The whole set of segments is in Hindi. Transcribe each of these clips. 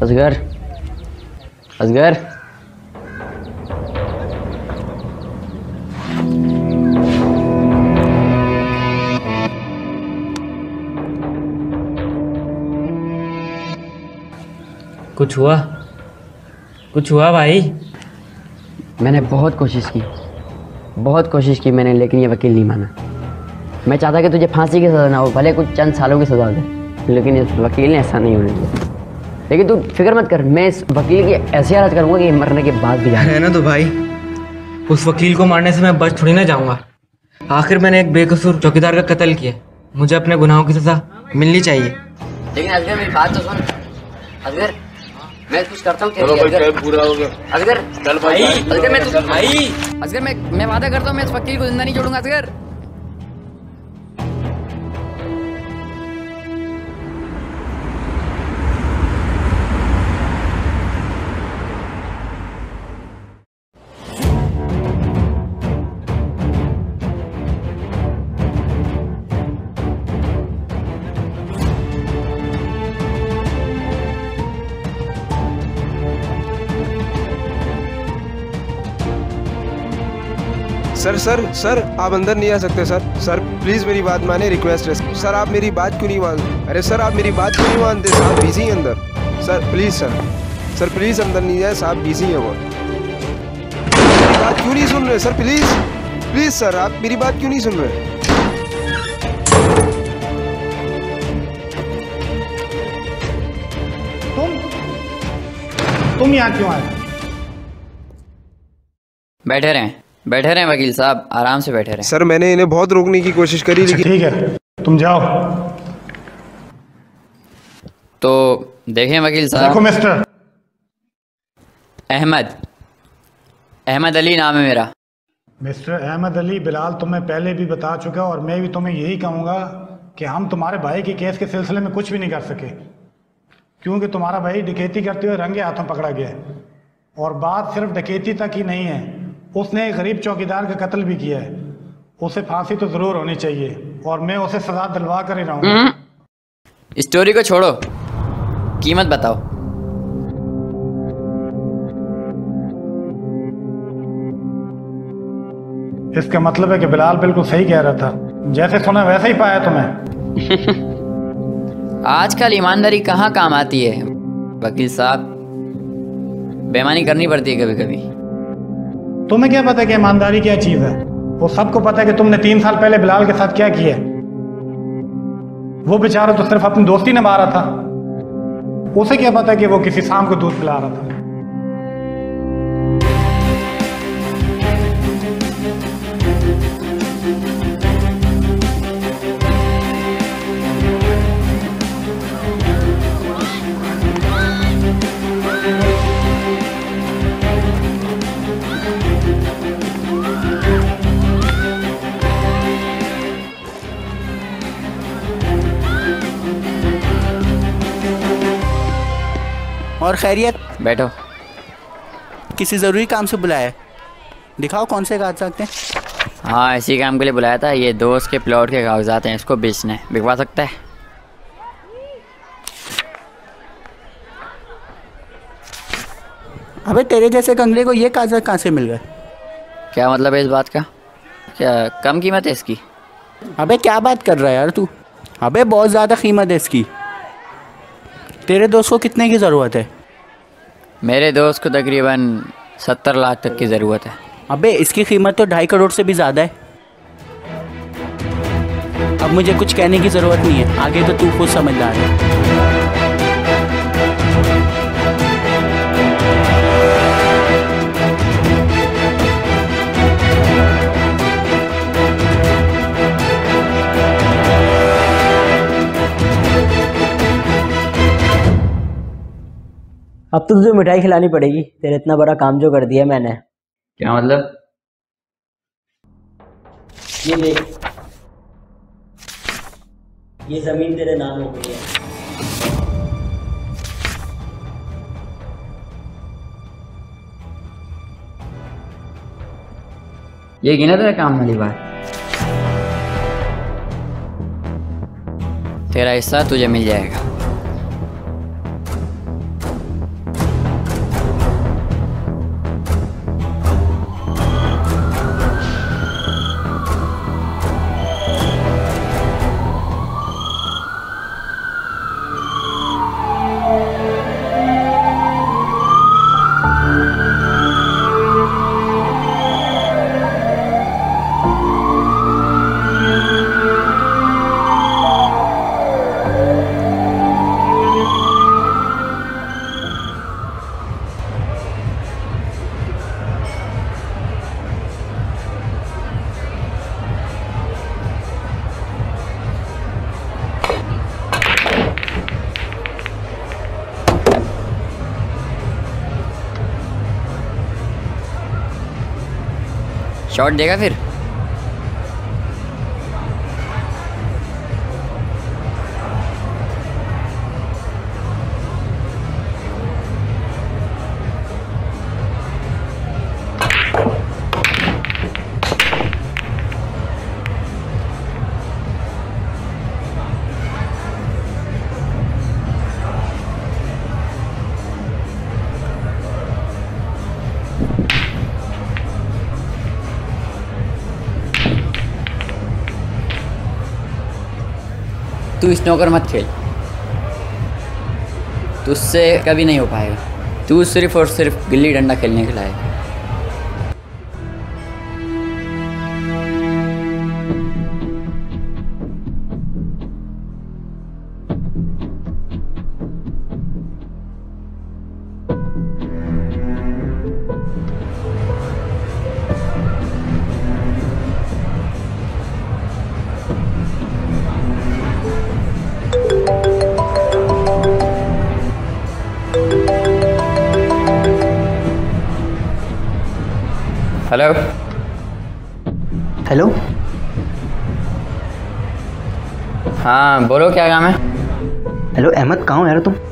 असगर, असगर। कुछ हुआ? कुछ हुआ भाई? मैंने बहुत कोशिश की मैंने, लेकिन ये वकील नहीं माना। मैं चाहता कि तुझे फांसी की सज़ा ना हो, भले कुछ चंद सालों की सज़ा दे, लेकिन इस वकील ने ऐसा नहीं होने दिया। लेकिन तू फिक्र मत कर, मैं इस वकील की ऐसी हालत करूँगा कि मरने के बाद भी है ना। तो भाई उस वकील को मारने से मैं बच थोड़ी ना जाऊंगा। आखिर मैंने एक बेकसूर चौकीदार का कत्ल किया, मुझे अपने गुनाहों की सज़ा मिलनी चाहिए। लेकिन असगर मेरी बात तो सुन। असगर मैं कुछ करता हूँ, पूरा हो गया। असगर चल भाई, असगर मैं भाई असगर मैं वादा करता हूँ मैं इस वकील को जिंदा नहीं छोड़ूंगा असगर। सर सर सर आप अंदर नहीं आ सकते सर। सर प्लीज़ मेरी बात माने, रिक्वेस्ट है सर। आप मेरी बात क्यों नहीं मानते? अरे सर आप मेरी बात क्यों नहीं मानते? साहब बिजी हैं अंदर। सर प्लीज़ सर प्लीज़ अंदर नहीं जाए, साहब बिजी हैं वो। मेरी बात क्यों नहीं सुन रहे सर? प्लीज़ सर आप मेरी बात क्यों नहीं सुन रहे? तुम यहाँ क्यों आए? बैठे रहें वकील साहब, आराम से बैठे रहें। सर मैंने इन्हें बहुत रोकने की कोशिश करी, लेकिन ठीक है तुम जाओ। तो देखें वकील साहब। देखो मिस्टर अहमद अली नाम है मेरा। मिस्टर अहमद अली, बिलाल तुम्हें पहले भी बता चुका और मैं भी तुम्हें यही कहूँगा कि हम तुम्हारे भाई के केस के सिलसिले में कुछ भी नहीं कर सके, क्योंकि तुम्हारा भाई डकैती करते हुए रंगे हाथों पकड़ा गया है। और बात सिर्फ डकैती तक ही नहीं है, उसने एक गरीब चौकीदार का कत्ल भी किया है। उसे फांसी तो ज़रूर होनी चाहिए और मैं उसे सज़ा दिलवा कर ही रहूँगा। स्टोरी को छोड़ो, कीमत बताओ। इसका मतलब है कि बिलाल बिल्कुल सही कह रहा था, जैसे सुना वैसे ही पाया तुम्हें। आजकल ईमानदारी कहाँ काम आती है वकील साहब, बेईमानी करनी पड़ती है कभी कभी। तुम्हें क्या पता कि ईमानदारी क्या चीज़ है? वो सबको पता है कि तुमने 3 साल पहले बिलाल के साथ क्या किया। वो बेचारा तो सिर्फ अपनी दोस्ती निभा रहा था, उसे क्या पता कि वो किसी शाम को दूध पिला रहा था। और खैरियत? बैठो। किसी ज़रूरी काम से बुलाया है? दिखाओ कौन से कागजात सकते हैं। हाँ इसी काम के लिए बुलाया था। ये दोस्त के प्लॉट के कागजात हैं, इसको बेचना है, बिकवा सकता है? अबे तेरे जैसे कंगले को ये कागजात कहाँ से मिल गए? क्या मतलब है इस बात का? क्या कम कीमत है इसकी? अबे क्या बात कर रहा है यार तू? अबे बहुत ज़्यादा कीमत है इसकी। तेरे दोस्त को कितने की ज़रूरत है? मेरे दोस्त को तकरीबन 70 लाख तक की ज़रूरत है। अबे इसकी कीमत तो 2.5 करोड़ से भी ज़्यादा है। अब मुझे कुछ कहने की ज़रूरत नहीं है, आगे तो तू खुद समझदार है। अब तो तुझे मिठाई खिलानी पड़ेगी, तेरे इतना बड़ा काम जो कर दिया मैंने। क्या मतलब? ये देख, ये जमीन तेरे नाम हो गई है। ये गिना तेरा काम वाली बात। तेरा हिस्सा तुझे मिल जाएगा। शॉट देगा फिर? तू स्नोकर मत खेल, तुझसे कभी नहीं हो पाएगा। तू सिर्फ और सिर्फ गिल्ली डंडा खेलने के लायक है। Hello hello. हाँ बोलो, क्या काम है? हेलो अहमद, कहाँ हो यार तुम?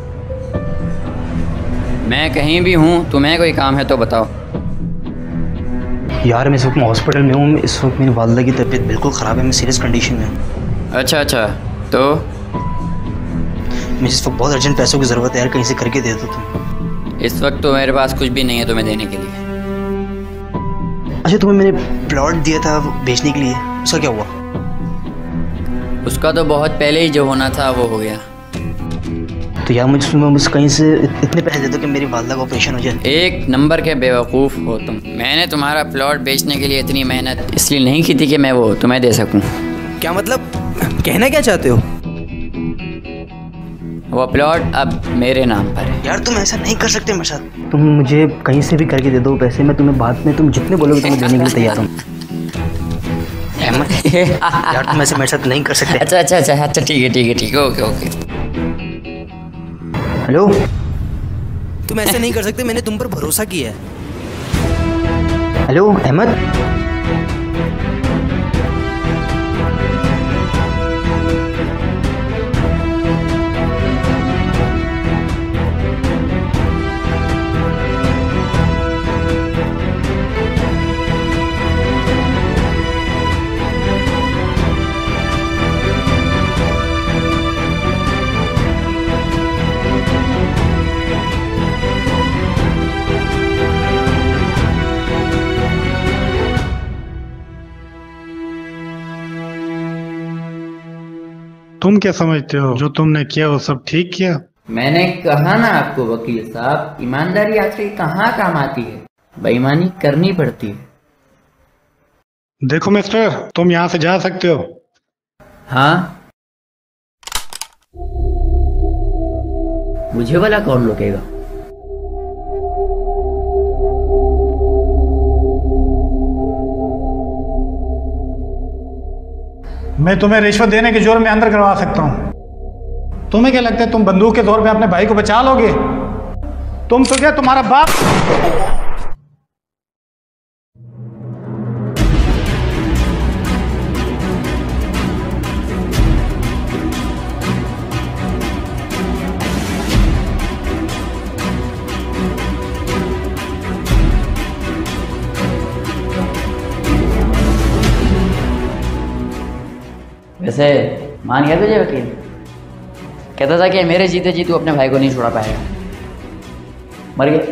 मैं कहीं भी हूँ, तुम्हें कोई काम है तो बताओ। यार मैं इस वक्त हॉस्पिटल में हूँ। इस वक्त मेरी वालदा की तबीयत बिल्कुल ख़राब है, मैं सीरियस कंडीशन में हूँ। अच्छा अच्छा, तो मुझे इस वक्त बहुत अर्जेंट पैसों की ज़रूरत है यार, कहीं से करके दे दो तुम। इस वक्त तो मेरे पास कुछ भी नहीं है तुम्हें देने के लिए। अच्छा, तुम्हें मैंने प्लॉट दिया था बेचने के लिए, उसका क्या हुआ? उसका तो बहुत पहले ही जो होना था वो हो गया। तो यार मुझे कहीं से इतने पैसे दे दो कि मेरी वालदा का ऑपरेशन हो जाए। एक नंबर के बेवकूफ़ हो तुम। मैंने तुम्हारा प्लॉट बेचने के लिए इतनी मेहनत इसलिए नहीं की थी कि मैं वो तुम्हें दे सकूं। क्या मतलब, कहना क्या चाहते हो? वो प्लॉट अब मेरे नाम पर है। यार तुम ऐसा नहीं कर सकते मेरे साथ। तुम मुझे कहीं से भी करके दे दो पैसे, मैं तुम्हें बाद में तुम जितने बोलोगे तुम्हें देने के लिए तैयार हूँ। अहमद यार तुम ऐसे मेरे साथ नहीं कर सकते। अच्छा अच्छा अच्छा अच्छा, ठीक है, ओके ओके। हेलो। तुम ऐसे नहीं कर सकते, मैंने तुम पर भरोसा किया है। हेलो अहमद। तुम क्या समझते हो जो तुमने किया वो सब ठीक किया? मैंने कहा ना आपको वकील साहब, ईमानदारी आखिर कहाँ काम आती है, बेईमानी करनी पड़ती है। देखो मिस्टर, तुम यहाँ से जा सकते हो। हाँ, मुझे वाला कौन रोकेगा? मैं तुम्हें रिश्वत देने के जुर्म में अंदर करवा सकता हूँ। तुम्हें क्या लगता है तुम बंदूक के जोर पे अपने भाई को बचा लोगे? तुम तो क्या, तुम्हारा बाप। वैसे मान गया तुझे वकील? कहता था कि मेरे जीते जी तू अपने भाई को नहीं छोड़ा पाएगा। मर गया।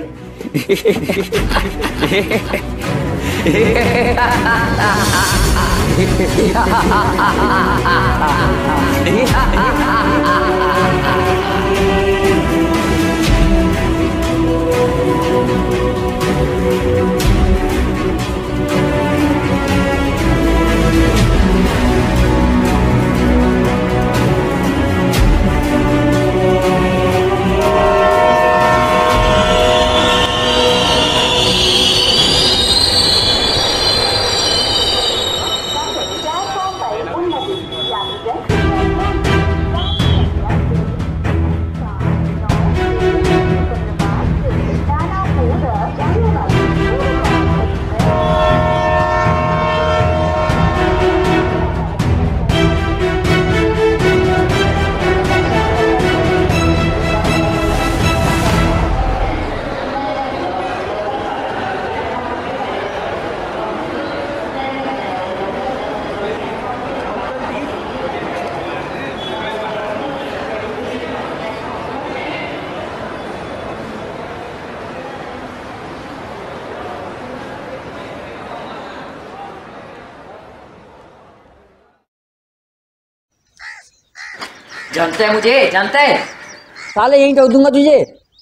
जानता है मुझे, जानता है। साले यहीं ठोक दूंगा तुझे।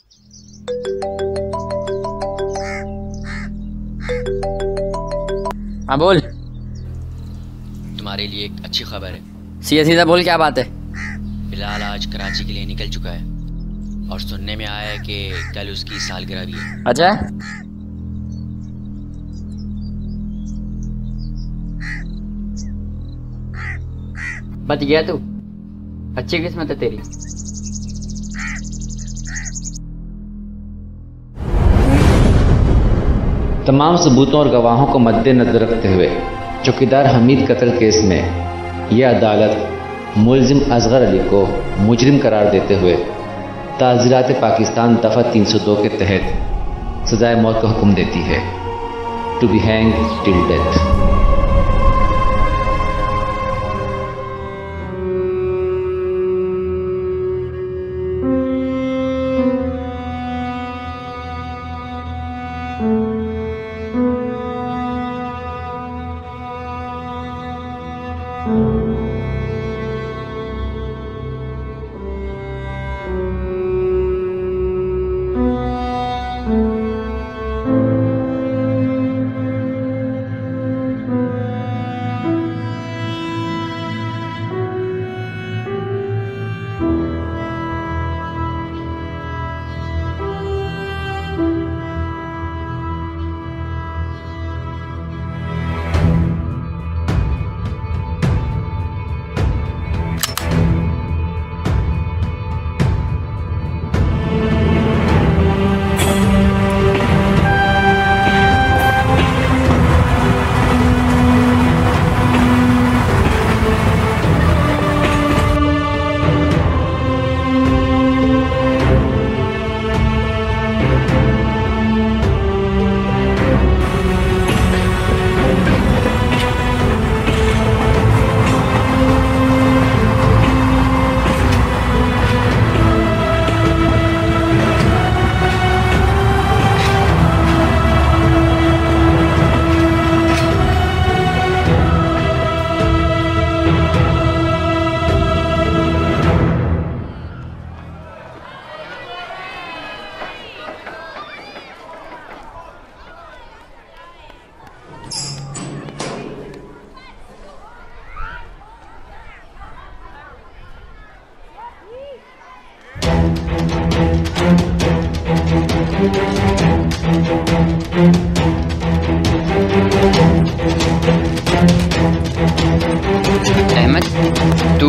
हाँ बोल। तुम्हारे लिए एक अच्छी खबर है। सीधा सीधा बोल, क्या बात है? बिलाल आज कराची के लिए निकल चुका है और सुनने में आया है कि कल उसकी सालगिरह भी है। अच्छा, बच गया तू। अच्छी किस्मत है तेरी। तमाम सबूतों और गवाहों को मद्देनजर रखते हुए चौकीदार हमीद कत्ल केस में यह अदालत मुलजिम असगर अली को मुजरिम करार देते हुए ताज़ीरात पाकिस्तान दफ़ा 302 के तहत सज़ाए मौत का हुक्म देती है, to be hang till death. Ahmed, तू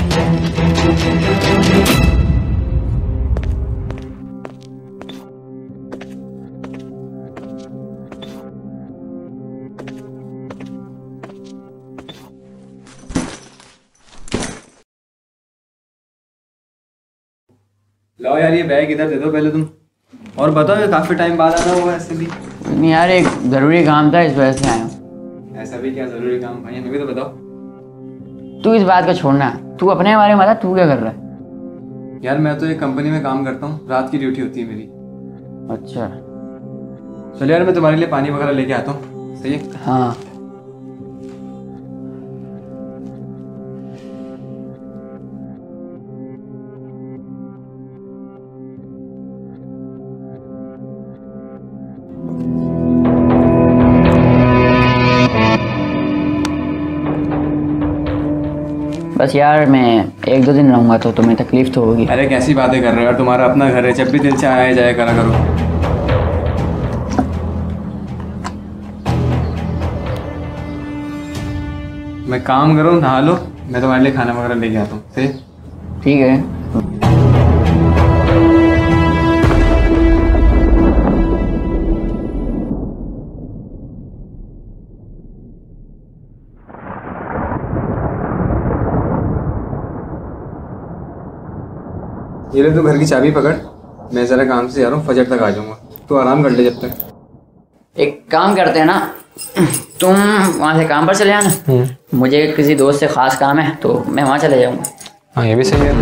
लाओ यार, ये बैग इधर दे दो पहले तुम। और बताओ, ये काफी टाइम बाद आना हुआ ऐसे भी। नहीं यार, एक ज़रूरी काम था, इस वजह से आया हूँ। ऐसा भी क्या जरूरी काम भाई, हमें भी तो बताओ। तू इस बात को छोड़ना, तू अपने बारे में बता, तू क्या कर रहा है? यार मैं तो एक कंपनी में काम करता हूँ, रात की ड्यूटी होती है मेरी। अच्छा। चलो यार, मैं तुम्हारे लिए पानी वगैरह लेके आता हूँ, सही है? हाँ। बस यार, मैं 1-2 दिन रहूँगा तो तुम्हें तकलीफ तो होगी। अरे कैसी बातें कर रहे हो यार, तुम्हारा अपना घर है, जब भी दिल से आया जाया करा करो। मैं काम करूँ, नहा लो, मैं तुम्हारे लिए खाना वगैरह लेके आता हूँ, सही? ठीक है। ये ले, तू घर की चाबी पकड़, मैं ज़रा काम से जा रहा हूँ, फजर तक आ जाऊँगा, तू आराम कर ले जब तक। एक काम करते हैं ना, तुम वहाँ से काम पर चले जाना, मुझे किसी दोस्त से ख़ास काम है तो मैं वहाँ चले जाऊँगा। हाँ, ये भी सही है।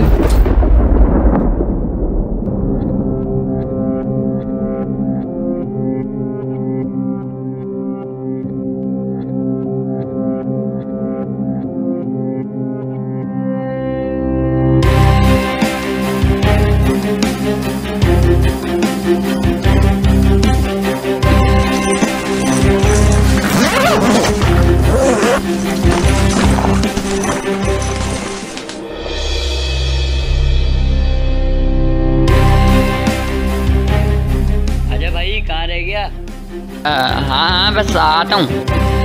हाँ हाँ बस आता हूँ।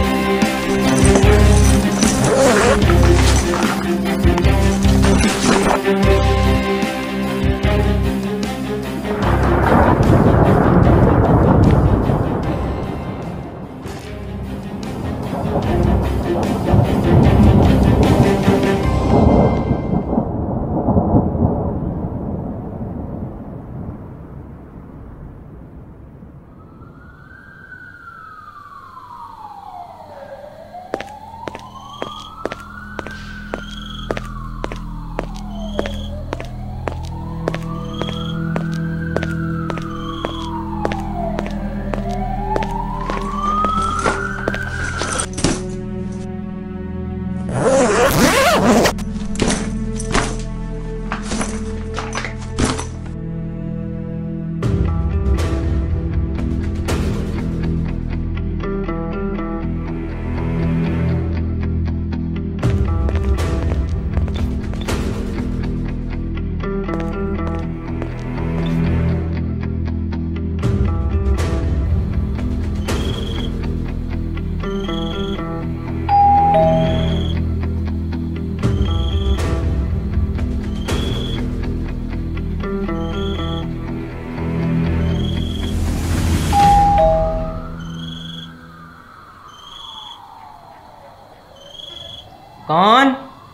कौन?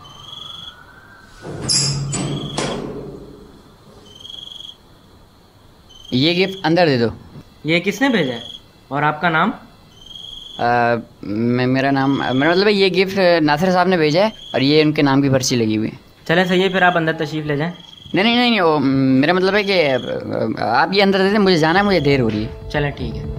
ये गिफ्ट अंदर दे दो। ये किसने भेजा है और आपका नाम? मेरा मतलब है ये गिफ्ट नासिर साहब ने भेजा है और ये उनके नाम की पर्ची लगी हुई है। चले सही है, फिर आप अंदर तशरीफ ले जाएं। नहीं वो मेरा मतलब है कि आप ये अंदर दे दें, मुझे जाना है, मुझे देर हो रही है। चलें ठीक है।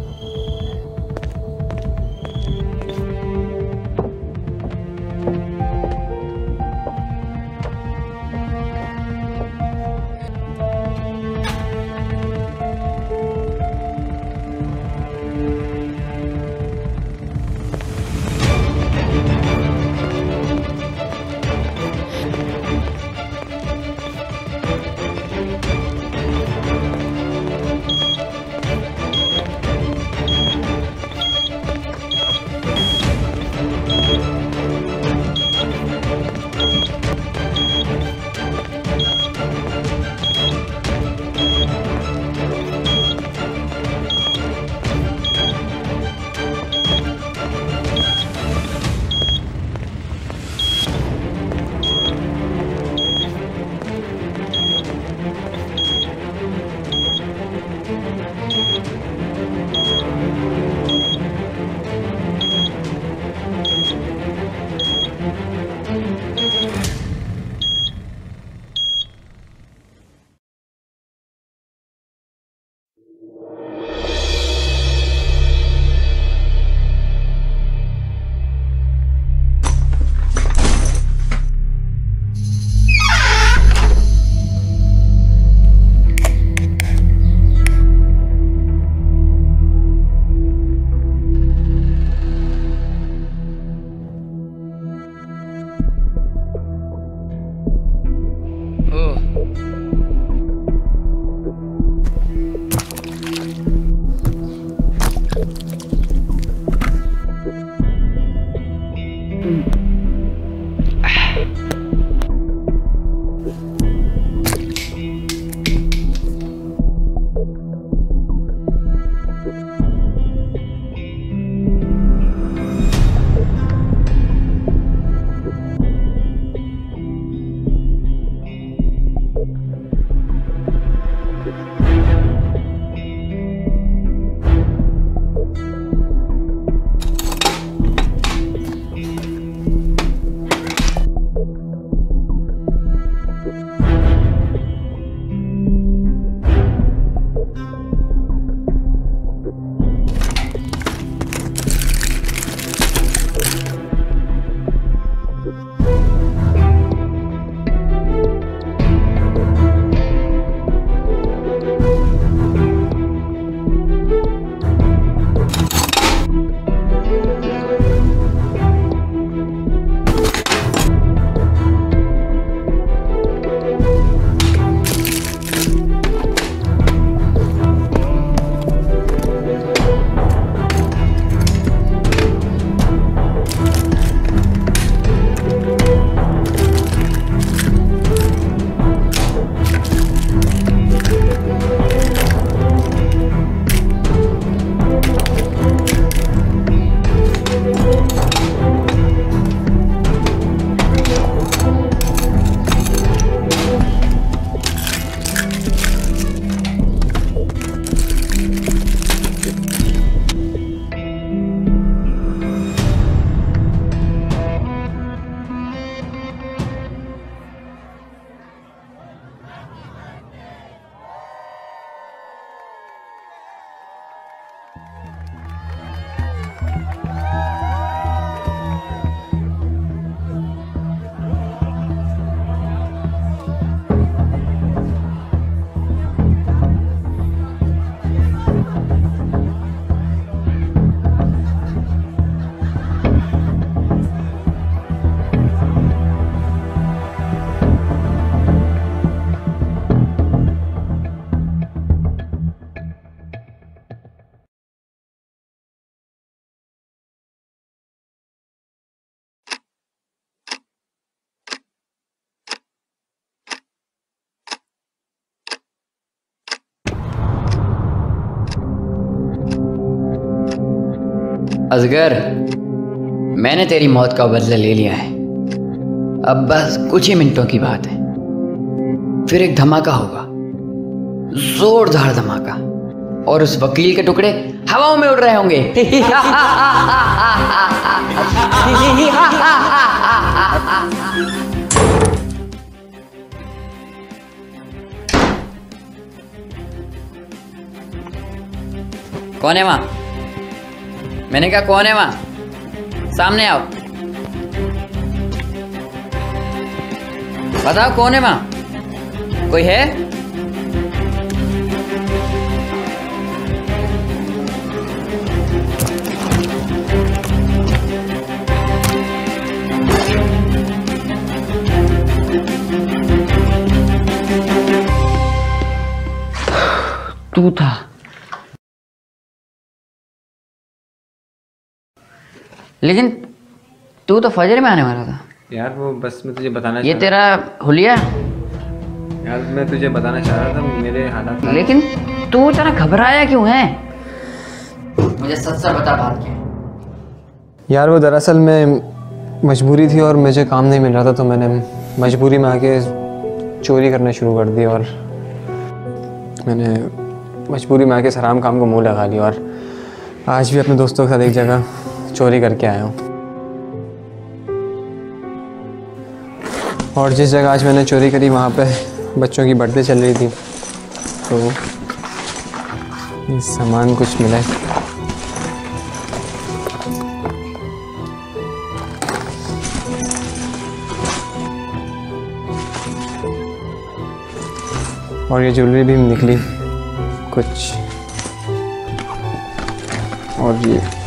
असगर, मैंने तेरी मौत का बदला ले लिया है। अब बस कुछ ही मिनटों की बात है, फिर एक धमाका होगा, जोरदार धमाका, और उस वकील के टुकड़े हवाओं में उड़ रहे होंगे। कौन है वहां? मैंने कहा कौन है वहां? सामने आओ, बताओ कौन है वहां? कोई है? तू था। लेकिन तू तो फजर में आने वाला था यार। वो बस मैं तुझे बताना ये तेरा हुलिया यार, मैं तुझे बताना चाह रहा था मेरे हालात। लेकिन तू इतना घबराया क्यों है? मुझे सच सच बता बात क्या है। यार वो दरअसल में मजबूरी थी और मुझे काम नहीं मिल रहा था, तो मैंने मजबूरी में आके चोरी करना शुरू कर दी और मैंने मजबूरी में आके हराम काम को मुंह लगा लिया और आज भी अपने दोस्तों के साथ एक जगह चोरी करके आया हूँ। और जिस जगह आज मैंने चोरी करी वहाँ पे बच्चों की बर्थडे चल रही थी, तो ये सामान कुछ मिला है। और ये ज्वेलरी भी निकली कुछ, और ये